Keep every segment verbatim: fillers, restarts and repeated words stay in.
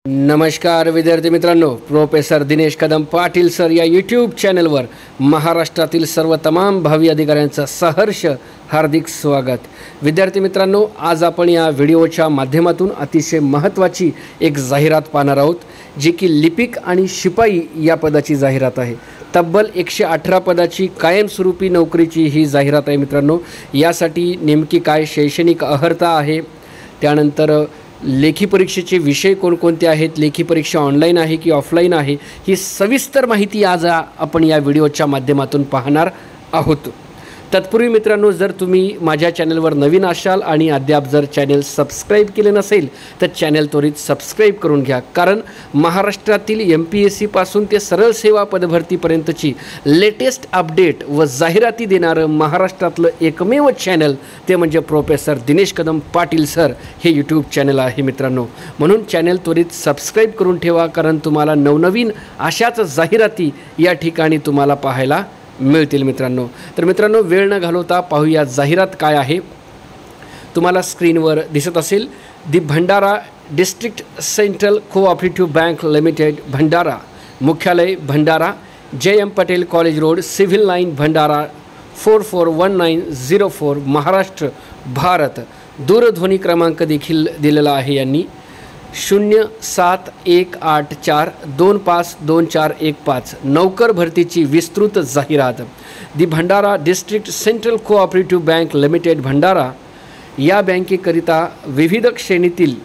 नमस्कार विद्यार्थी मित्रांनो, प्रोफेसर दिनेश कदम पाटील सर या यूट्यूब चॅनलवर महाराष्ट्रातील सर्व तमाम भावी अधिकाऱ्यांचं सहर्ष हार्दिक स्वागत। विद्यार्थी मित्रांनो, आज आपण या व्हिडिओच्या माध्यमातून अतिशय महत्त्वाची एक जाहिरात पाहणार आहोत, जी की लिपिक आणि शिपाई या पदाची जाहिरात आहे। तब्बल एकशे अठरा पदाची कायमस्वरूपी नोकरीची ही जाहिरात आहे मित्रांनो। यासाठी नेमकी काय शैक्षणिक अर्हता आहे, त्यानंतर लेखी परीक्षेचे विषय कोणकोणते आहेत, लेखी परीक्षा ऑनलाईन आहे की ऑफलाईन आहे, ही सविस्तर माहिती आज आपण या व्हिडिओच्या माध्यमातून पाहणार आहोत। तत्पूर्वी मित्रांनो, जर तुम्ही माझ्या चॅनलवर नवीन असाल आणि अद्याप जर चॅनल सबस्क्राईब केले नसेल तर चॅनल त्वरित सबस्क्राईब करून घ्या, कारण महाराष्ट्रातील एम पी एस सी पासून ते सरळ सेवा पदभरतीपर्यंतची लेटेस्ट अपडेट व जाहिराती देणारं महाराष्ट्रातलं एकमेव चॅनल ते म्हणजे प्रोफेसर दिनेश कदम पाटील सर हे यूट्यूब चॅनल आहे मित्रांनो। म्हणून चॅनल त्वरित सबस्क्राईब करून ठेवा, कारण तुम्हाला नवनवीन अशाच जाहिराती या ठिकाणी तुम्हाला पाहायला मिळतील मित्रांनो। तर मित्रांनो, वेळ न घालवता पाहूया जाहिरात काय आहे। तुम्हाला स्क्रीनवर दिसत असेल, the Bhandara district central cooperative bank limited Bhandara, मुख्यालय Bhandara, J M Patel college road, civil line Bhandara, four four one nine zero four, Maharashtra Bharat. दूरध्वनी क्रमांक देखील दिलेला आहे यांनी, शून्य सात एक आठ चार दोन पाच दोन चार एक पाच। नौकर भरतीची विस्तृत जाहिरात। The Bhandara district central cooperative bank limited Bhandara या बँकेकरिता विविध श्रेणीतील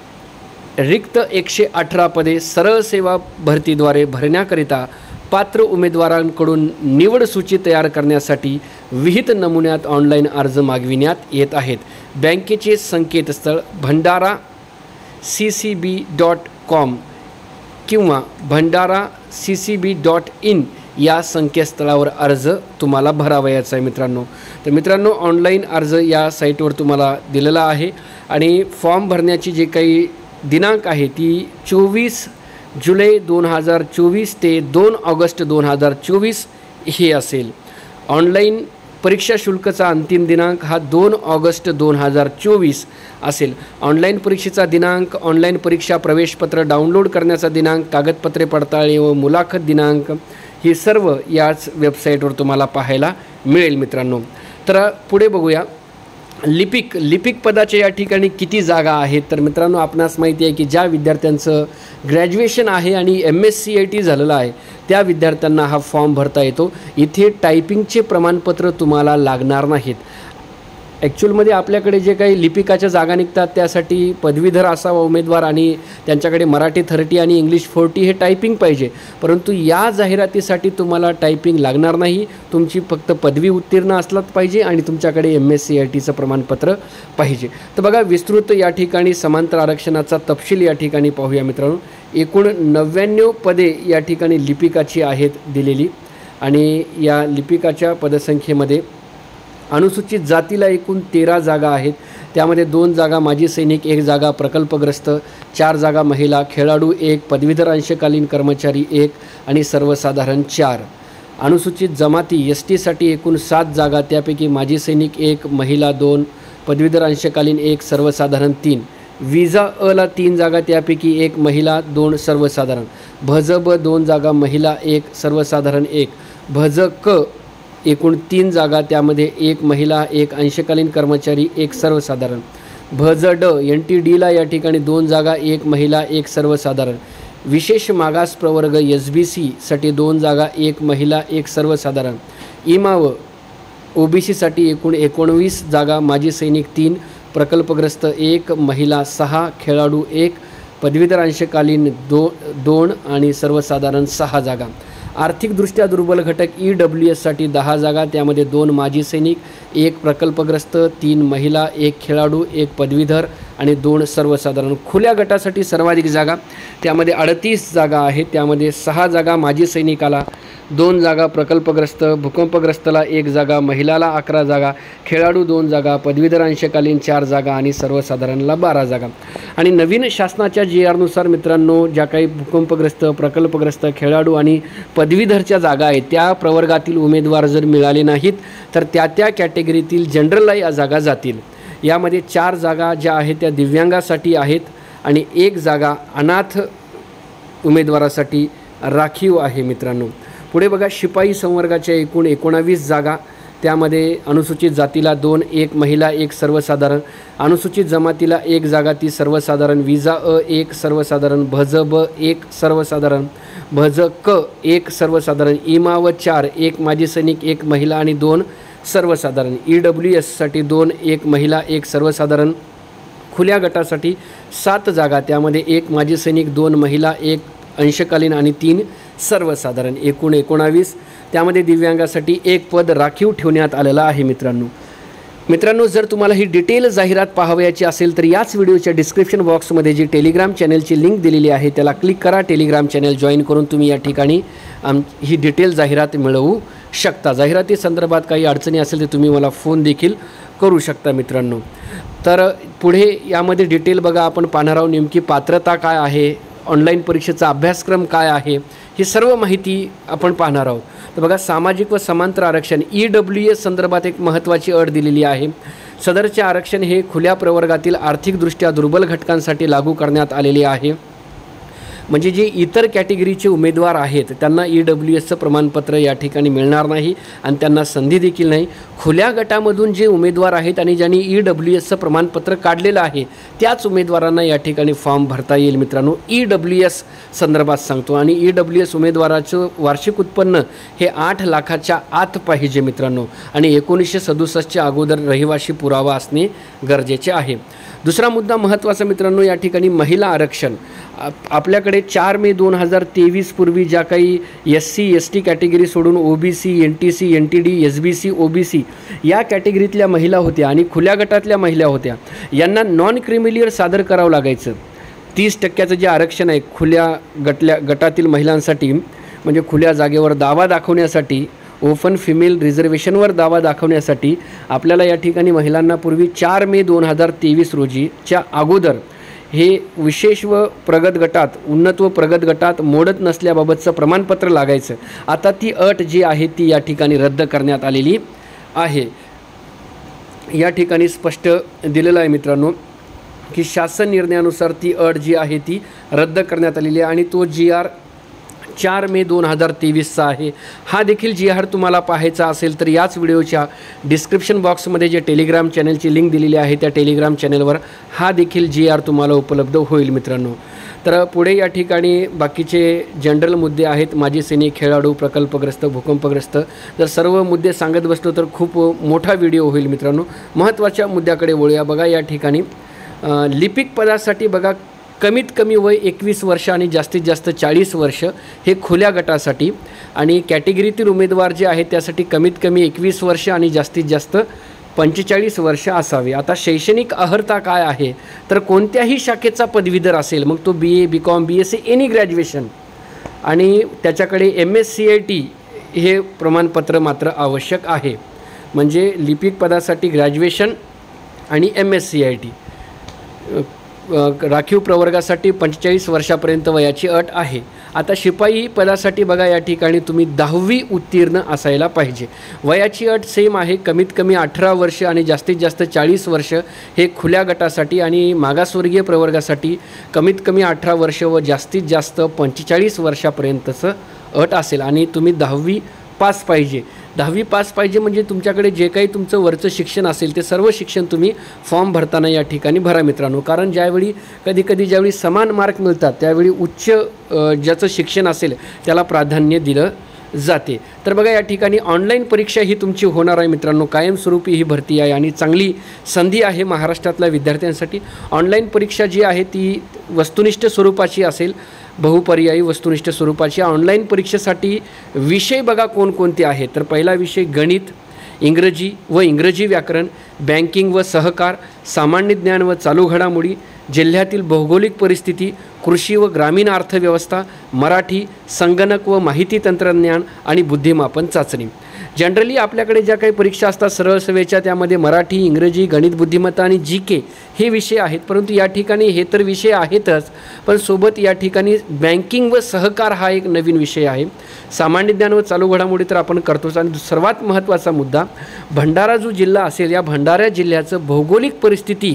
रिक्त एकशे अठरा पदे सरळ सेवा भरतीद्वारे भरण्याकरिता पात्र उमेदवारांकडून निवड सूची तयार करण्यासाठी विहित नमुन्यात ऑनलाईन अर्ज मागविण्यात येत आहेत। बँकेचे संकेतस्थळ Bhandara C C B dot com किंवा Bhandara C C B dot in या संकेतस्थळावर अर्ज तुम्हाला भरावयाचा आहे मित्रांनो। तर मित्रांनो, ऑनलाईन अर्ज या साईटवर तुम्हाला दिलेला आहे आणि फॉर्म भरण्याची जे काही दिनांक आहे ती चोवीस जुलै दोन हजार चोवीस ते दोन ऑगस्ट दोन हजार चोवीस हे असेल। ऑनलाईन परीक्षा शुल्कचा अंतिम दिनांक हा दोन ऑगस्ट दोन हजार चोवीस असेल। ऑनलाईन परीक्षेचा दिनांक, ऑनलाईन परीक्षा प्रवेशपत्र डाउनलोड करण्याचा दिनांक, कागदपत्रे पडताळणी व मुलाखत दिनांक ही सर्व याच वेबसाईटवर तुम्हाला पाहायला मिळेल मित्रांनो। तर पुढे बघूया, लिपिक लिपिक पदाचे या ठिकाणी किती जागा आहेत। तर मित्रांनो, आपणास माहिती आहे की ज्या विद्यार्थ्यांचं ग्रॅज्युएशन आहे आणि M S C I T झालेलं आहे त्या विद्यार्थ्यांना हा फॉर्म भरता येतो। इथे टायपिंगचे प्रमाणपत्र तुम्हाला लागणार नाहीत। ॲक्च्युअलमध्ये आपल्याकडे जे काही लिपिकाच्या जागा निघतात त्यासाठी पदवीधर असावा उमेदवार आणि त्यांच्याकडे मराठी थर्टी आणि इंग्लिश फोर्टी हे टायपिंग पाहिजे, परंतु या जाहिरातीसाठी तुम्हाला टायपिंग लागणार नाही। तुमची फक्त पदवी उत्तीर्ण असलाच पाहिजे आणि तुमच्याकडे एम एस सी आय टीचं प्रमाणपत्र पाहिजे। तर बघा, विस्तृत या ठिकाणी समांतर आरक्षणाचा तपशील या ठिकाणी पाहूया मित्रांनो। एकूण नव्याण्णव पदे या ठिकाणी लिपिकाची आहेत दिलेली आणि या लिपिकाच्या पदसंख्येमध्ये अनुसूचित जातीला एकूण तेरा जागा आहेत। त्यामध्ये दोन जागा माजी सैनिक, एक जागा प्रकल्पग्रस्त, चार जागा महिला, खेळाडू एक, पदवीधर अंशकालीन कर्मचारी एक आणि सर्वसाधारण चार। अनुसूचित जमाती एस टीसाठी एकूण सात जागा, त्यापैकी माजी सैनिक एक, महिला दोन, पदवीधर अंशकालीन एक, सर्वसाधारण तीन। विजा अला तीन जागा, त्यापैकी एक महिला दोन सर्वसाधारण। भज ब दोन जागा, महिला एक, सर्वसाधारण एक। भज क एकूण तीन जागा, त्यामध्ये एक महिला, एक अंशकालीन कर्मचारी, एक सर्वसाधारण। भज ड एन टी डीला या ठिकाणी दोन जागा, एक महिला, एक सर्वसाधारण। विशेष मागास प्रवर्ग एस बी सीसाठी दोन जागा, एक महिला, एक सर्वसाधारण। इमाव ओ बी सीसाठी एकूण एकोणवीस जागा, माजी सैनिक तीन, प्रकल्पग्रस्त एक, महिला सहा, खेळाडू एक, पदवीधर अंशकालीन दो दोन आणि सर्वसाधारण सहा जागा। आर्थिकदृष्ट्या दुर्बल घटक ई डब्ल्यू एससाठी दहा जागा, त्यामध्ये दोन माजी सैनिक, एक प्रकल्पग्रस्त, तीन महिला, एक खेळाडू, एक पदवीधर आणि दोन सर्वसाधारण। खुल्या गटासाठी सर्वाधिक जागा, त्यामध्ये अडतीस जागा आहेत, त्यामध्ये सहा जागा माजी सैनिकाला, दोन जागा प्रकल्पग्रस्त, भूकंपग्रस्तला एक जागा, महिलाला अकरा जागा, खेळाडू दोन जागा, पदवीधर अंशकालीन चार जागा आणि सर्वसाधारणला बारा जागा। आणि नवीन शासनाच्या जी आरनुसार मित्रांनो, ज्या काही भूकंपग्रस्त, प्रकल्पग्रस्त, खेळाडू आणि पदवीधरच्या जागा आहेत त्या प्रवर्गातील उमेदवार जर मिळाले नाहीत तर त्या त्या कॅटेगरीतील जनरलला या जागा जातील। यामध्ये चार जागा ज्या आहेत त्या दिव्यांगासाठी आहेत आणि एक जागा अनाथ उमेदवारासाठी राखीव आहे मित्रांनो. पुढे बघा, शिपाई संवर्गाच्या एकूण एकोणावीस जागा, त्यामध्ये अनुसूचित जातीला दोन, एक महिला एक सर्वसाधारण, अनुसूचित जमातीला एक जागा ती सर्वसाधारण, विजा अ एक सर्वसाधारण, भज ब एक सर्वसाधारण, भज क एक सर्वसाधारण, इमा व चार, एक माजी सैनिक एक महिला आणि दोन सर्वसाधारण, ई डब्ल्यू एससाठी दोन, एक महिला एक सर्वसाधारण, खुल्या गटासाठी सात जागा, त्यामध्ये एक माजी सैनिक दोन महिला एक अंशकालीन आणि तीन सर्वसाधारण, एकूण एकोणावीस. त्यामध्ये दिव्यांगासाठी एक पद राखीव ठेवण्यात आलेलं आहे मित्रांनो. मित्रांनो, जर तुम्हाला ही डिटेल जाहिरात पाहावयाची असेल तर याच व्हिडिओच्या डिस्क्रिप्शन बॉक्समध्ये जी टेलिग्राम चॅनलची लिंक दिलेली आहे त्याला क्लिक करा. टेलिग्राम चॅनल जॉईन करून तुम्ही या ठिकाणी आम ही डिटेल जाहिरात मिळवू शकता. जाहिराती संदर्भात काही अडचणी असेल तर तुम्ही मला फोन देखील करू शकता मित्रांनो. तर पुढे यामध्ये डिटेल बघा आपण पाहणार आहोत. नेमकी पात्रता काय आहे, ऑनलाईन परीक्षेचा अभ्यासक्रम काय आहे, ही सर्व माहिती आपण पाहणार आहोत. तर बघा, सामाजिक व समांतर आरक्षण ई डब्ल्यू एस संदर्भात एक महत्त्वाची अट दिलेली आहे. सदरचे आरक्षण हे खुल्या प्रवर्गातील आर्थिकदृष्ट्या दुर्बल घटकांसाठी लागू करण्यात आलेले आहे. म्हणजे जे इतर कॅटेगरीचे उमेदवार आहेत त्यांना ई डब्ल्यू एसचं प्रमाणपत्र या ठिकाणी मिळणार नाही आणि त्यांना संधी देखील नाही. खुल्या गटामधून जे उमेदवार आहेत आणि ज्यांनी ई डब्ल्यू एसचं प्रमाणपत्र काढलेलं आहे त्याच उमेदवारांना या ठिकाणी फॉर्म भरता येईल मित्रांनो. ई डब्ल्यू एस संदर्भात सांगतो. आणि ई डब्ल्यू एस उमेदवाराचं वार्षिक उत्पन्न हे आठ लाखाच्या आत पाहिजे मित्रांनो आणि एकोणीसशे सदुसष्टच्या अगोदर रहिवाशी पुरावा असणे गरजेचे आहे. दुसरा मुद्दा महत्त्वाचा मित्रांनो, या ठिकाणी महिला आरक्षण. आपल्याकडे चार मे दोन हजार तेवीस पूर्वी ज्या काही S C S T category सोडून O B C, N T C, N T D, S B C, O B C या कॅटेगरीतल्या महिला होत्या आणि खुल्या गटातल्या महिला होत्या, यांना नॉन क्रिमिलियर सादर करावं लागायचं. तीस टक्क्याचं जे आरक्षण आहे खुल्या गटल्या गटातील महिलांसाठी, म्हणजे खुल्या जागेवर दावा दाखवण्यासाठी, ओपन फिमेल रिझर्वेशनवर दावा दाखवण्यासाठी आपल्याला या ठिकाणी महिलांना पूर्वी चार मे दोन हजार तेवीस रोजीच्या अगोदर हे विशेष व प्रगत गटात, उन्नत व प्रगत गटात मोडत नसल्याबाबतचं प्रमाणपत्र लागायचं. आता ती अट जी आहे ती या ठिकाणी रद्द करण्यात आलेली आहे. या ठिकाणी स्पष्ट दिलेलं आहे मित्रांनो की शासन निर्णयानुसार ती अट जी आहे ती रद्द करण्यात आलेली आहे आणि तो जी आर चार मे दोन हजार तेवीसचा आहे. हा देखील जी आर तुम्हाला पाहायचा असेल तर याच व्हिडिओच्या डिस्क्रिप्शन बॉक्समध्ये जे टेलिग्राम चॅनलची लिंक दिलेली आहे त्या टेलिग्राम चॅनलवर हा देखील जी आर तुम्हाला उपलब्ध होईल मित्रांनो. तर पुढे या ठिकाणी बाकीचे जनरल मुद्दे आहेत. माजी सैनिक, खेळाडू, प्रकल्पग्रस्त, भूकंपग्रस्त. जर सर्व मुद्दे सांगत बसलो तर खूप मोठा व्हिडिओ होईल मित्रांनो. महत्त्वाच्या मुद्द्याकडे वळूया. बघा, या ठिकाणी लिपिक पदासाठी बघा कमीत कमी वय एकवीस वर्ष आणि जास्तीत जास्त चाळीस वर्ष हे खुल्या गटासाठी, आणि कॅटेगरीतील उमेदवार जे आहेत त्यासाठी कमीत कमी एकवीस वर्ष आणि जास्तीत जास्त पंचेचाळीस वर्ष असावे. आता शैक्षणिक अर्हता काय आहे तर कोणत्याही शाखेचा पदवीधर असेल, मग तो B A, B com, B S C, any graduation, आणि त्याच्याकडे M S C I T हे प्रमाणपत्र मात्र आवश्यक आहे. म्हणजे लिपिक पदासाठी ग्रॅज्युएशन आणि M S C I T. राखीव प्रवर्गासाठी पंचेचाळीस वर्षापर्यंत वयाची अट आहे. आता शिपाई पदासाठी बघा, या ठिकाणी तुम्ही दहावी उत्तीर्ण असायला पाहिजे. वयाची अट सेम आहे, कमीत कमी अठरा वर्ष आणि जास्तीत जास्त चाळीस वर्ष हे खुल्या गटासाठी, आणि मागासवर्गीय प्रवर्गासाठी कमीत कमी अठरा वर्ष व जास्तीत जास्त पंचेचाळीस वर्षापर्यंतचं अट असेल. आणि तुम्ही दहावी पास पाहिजे. दहावी पास पाहिजे म्हणजे तुमच्याकडे जे काही तुमचं वरचं शिक्षण असेल ते सर्व शिक्षण तुम्ही फॉर्म भरताना या ठिकाणी भरा मित्रांनो. कारण ज्यावेळी कधी कधी ज्यावेळी समान मार्क मिळतात त्यावेळी उच्च ज्याचं शिक्षण असेल त्याला प्राधान्य दिलं जाते. तर बघा, या ठिकाणी ऑनलाईन परीक्षा ही तुमची होणार आहे मित्रांनो. कायमस्वरूपी ही भरती आहे आणि चांगली संधी आहे महाराष्ट्रातल्या विद्यार्थ्यांसाठी. ऑनलाईन परीक्षा जी आहे ती वस्तुनिष्ठ स्वरूपाची असेल, बहुपर्यायी वस्तुनिष्ठ स्वरूपाची. ऑनलाईन परीक्षेसाठी विषय बघा कोणकोणते आहेत तर पहिला विषय गणित, इंग्रजी व इंग्रजी व्याकरण, बँकिंग व सहकार, सामान्य ज्ञान व चालू घडामोडी, जिल्ह्यातील भौगोलिक परिस्थिती, कृषी व ग्रामीण अर्थव्यवस्था, मराठी, संगणक व माहिती तंत्रज्ञान आणि बुद्धिमापन चाचणी. जनरली आपल्याकडे ज्या काही परीक्षा असतात सरळ सेवेच्या त्यामध्ये मराठी, इंग्रजी, गणित, बुद्धिमत्ता आणि जी के हे विषय आहेत. परंतु या ठिकाणी हे तर विषय आहेतच, पण सोबत या ठिकाणी बँकिंग व सहकार हा एक नवीन विषय आहे. सामान्य ज्ञान व चालू घडामोडी तर आपण करतोच. आणि सर्वात महत्त्वाचा मुद्दा, भंडारा जो जिल्हा असेल या भंडारा जिल्ह्याचं भौगोलिक परिस्थिती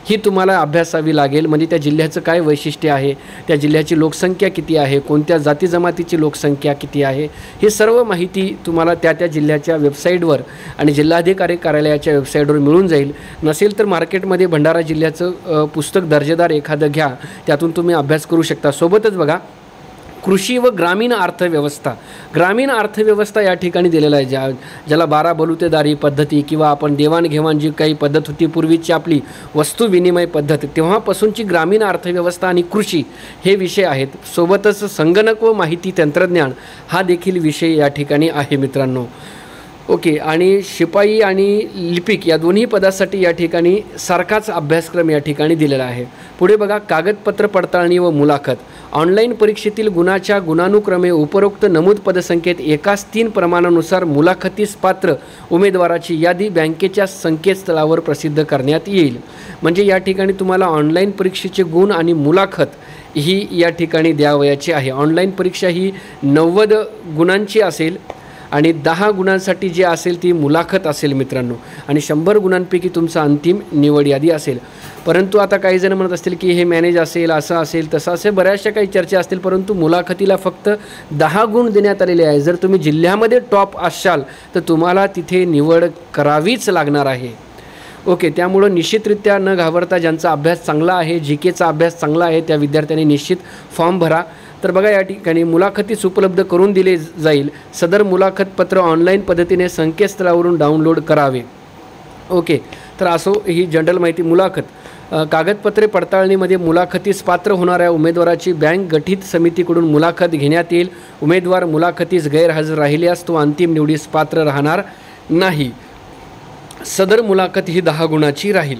ही तुम्हाला अभ्यासावी लागेल. म्हणजे त्या जिल्ह्याचं काय वैशिष्ट्य आहे, त्या जिल्ह्याची लोकसंख्या किती आहे, कोणत्या जाती जमातीची लोकसंख्या किती आहे, ही सर्व माहिती तुम्हाला त्या त्या जिल्ह्याच्या वेबसाईटवर आणि जिल्हाधिकारी कार्यालयाच्या वेबसाईटवर मिळून जाईल. नसेल तर मार्केटमध्ये भंडारा जिल्ह्याचं पुस्तक दर्जेदार एखादं घ्या, त्यातून तुम्ही अभ्यास करू शकता. सोबतच बघा कृषी व ग्रामीण अर्थव्यवस्था, ग्रामीण अर्थव्यवस्था या ठिकाणी दिलेला आहे. ज्या ज्याला बारा बलुतेदारी पद्धती किंवा आपण देवाणघेवाण जी काही पद्धत होती पूर्वीची आपली वस्तू विनिमय पद्धत, तेव्हापासूनची ग्रामीण अर्थव्यवस्था आणि कृषी हे विषय आहेत. सोबतच संगणक व माहिती तंत्रज्ञान हा देखील विषय या ठिकाणी आहे मित्रांनो. ओके. आणि शिपाई आणि लिपिक या दोन्ही पदासाठी या ठिकाणी सारखाच अभ्यासक्रम या ठिकाणी दिलेला आहे. पुढे बघा कागदपत्र पडताळणी व मुलाखत. ऑनलाईन परीक्षेतील गुणाच्या गुणानुक्रमे उपरोक्त नमूद पदसंख्येत एकाच तीन प्रमाणानुसार मुलाखतीस पात्र उमेदवाराची यादी बँकेच्या संकेतस्थळावर प्रसिद्ध करण्यात येईल. म्हणजे या ठिकाणी तुम्हाला ऑनलाईन परीक्षेचे गुण आणि मुलाखत ही या ठिकाणी द्यावयाची आहे. ऑनलाईन परीक्षा ही नव्वद गुणांची असेल आणि दहा गुणांसाठी जी असेल ती मुलाखत असेल मित्रांनो, आणि शंभर गुणांपैकी तुमचा अंतिम निवड यादी असेल. परंतु आता काही जण म्हणत असतील की हे मॅनेज असेल, असं असेल, तसं असेल, बऱ्याचशा काही चर्चा असतील, परंतु मुलाखतीला फक्त दहा गुण देण्यात आलेले आहे. जर तुम्ही जिल्ह्यामध्ये टॉप असाल तर तुम्हाला तिथे निवड करावीच लागणार आहे. ओके. त्यामुळं निश्चितरित्या न घाबरता ज्यांचा अभ्यास चांगला आहे, जी केचा अभ्यास चांगला आहे, त्या विद्यार्थ्यांनी निश्चित फॉर्म भरा. तर बघा या ठिकाणी मुलाखतीस उपलब्ध करून दिले जाईल. सदर मुलाखत पत्र ऑनलाईन पद्धतीने संकेतस्थळावरून डाउनलोड करावे. ओके. तर असो ही जनरल माहिती. मुलाखत कागदपत्रे पडताळणीमध्ये मुलाखतीस पात्र होणाऱ्या उमेदवाराची बँक गठीत समितीकडून मुलाखत घेण्यात येईल. उमेदवार मुलाखतीस गैरहजर राहिल्यास तो अंतिम निवडीस पात्र राहणार नाही. सदर मुलाखत ही दहा गुणाची राहील.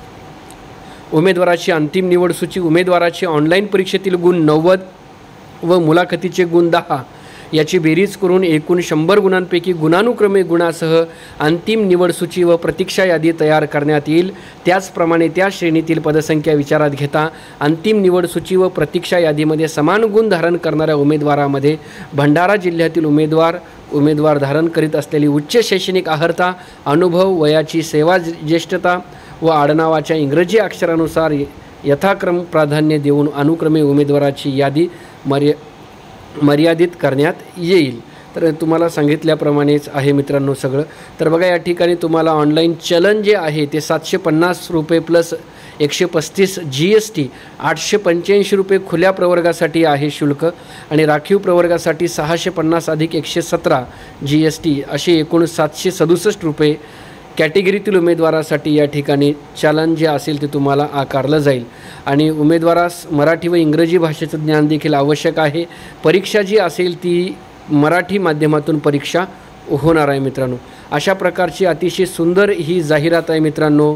उमेदवाराची अंतिम निवड सूची. उमेदवाराचे ऑनलाईन परीक्षेतील गुण नव्वद व मुलाखतीचे गुण दहा याची बेरीज करून एकूण शंभर गुणांपैकी गुणानुक्रमे गुणासह अंतिम निवड सूची व प्रतीक्षा यादी तयार करण्यात येईल. त्याचप्रमाणे त्या श्रेणीतील पदसंख्या विचारात घेता अंतिम निवड सूची व प्रतीक्षा यादीमध्ये समान गुण धारण करणाऱ्या उमेदवारामध्ये भंडारा जिल्ह्यातील उमेदवार उमेदवार धारण करीत असलेली उच्च शैक्षणिक अर्हता, अनुभव, वयाची सेवा ज्येष्ठता व आडनावाच्या इंग्रजी अक्षरानुसार यथाक्रम प्राधान्य देऊन अनुक्रमे उमेदवाराची यादी मर्या मर्यादित करण्यात येईल. तर तुम्हाला सांगितल्याप्रमाणेच आहे मित्रांनो सगळं. तर बघा या ठिकाणी तुम्हाला ऑनलाईन चलन जे आहे ते सातशे पन्नास रुपये प्लस एकशे पस्तीस जी एस टी, आठशे पंच्याऐंशी रुपये खुल्या प्रवर्गासाठी आहे शुल्क, आणि राखीव प्रवर्गासाठी सहाशे पन्नास अधिक एकशे सतरा जी एस टी असे एकूण सातशे सदुसष्ट रुपये कॅटेगरीतील उमेदवारासाठी या ठिकाणी चलन जे असेल ते तुम्हाला आकारलं जाईल. आणि उमेदवारास मराठी व इंग्रजी भाषेचं ज्ञान देखील आवश्यक आहे. परीक्षा जी असेल ती मराठी माध्यमातून परीक्षा होणार आहे मित्रांनो. अशा प्रकारची अतिशय सुंदर ही जाहिरात आहे मित्रांनो.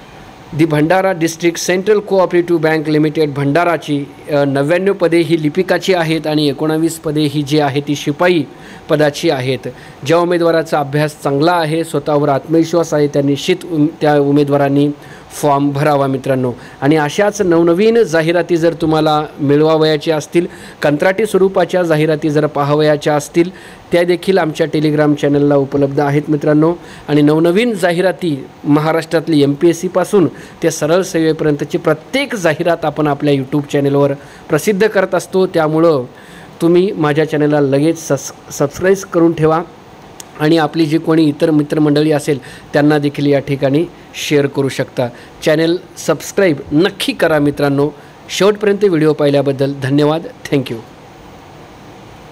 The Bhandara district central cooperative bank limited भंडाराची. नव्याण्णव पदे ही लिपिकाची आहेत आणि एकोणावीस पदे ही जी आहे ती शिपाई पदाची आहेत. ज्या उमेदवाराचा अभ्यास चांगला आहे, स्वतःवर आत्मविश्वास आहे, त्या निश्चित उम त्या उमेदवारांनी फॉर्म भरावा मित्रांनो. आणि अशाच नवनवीन जाहिराती जर तुम्हाला मिळवावयाच्या असतील, कंत्राटी स्वरूपाच्या जाहिराती जर पाहावयाच्या असतील, त्या देखील आमच्या टेलिग्राम चॅनलला उपलब्ध आहेत मित्रांनो. आणि नवनवीन जाहिराती महाराष्ट्रातली एम पी एस सीपासून ते सरळ सेवेपर्यंतची प्रत्येक जाहिरात आपण आपल्या यूट्यूब चॅनलवर प्रसिद्ध करत असतो. त्यामुळं तुम्ही माझ्या चॅनलला लगेच सस सबस्क्राईब करून ठेवा आणि आपली जी कोणी इतर मित्रमंडळी असेल त्यांना देखील या ठिकाणी शेअर करू शकता. चॅनल सबस्क्राईब नक्की करा मित्रांनो. शेवटपर्यंत व्हिडिओ पाहिल्याबद्दल धन्यवाद. थँक्यू.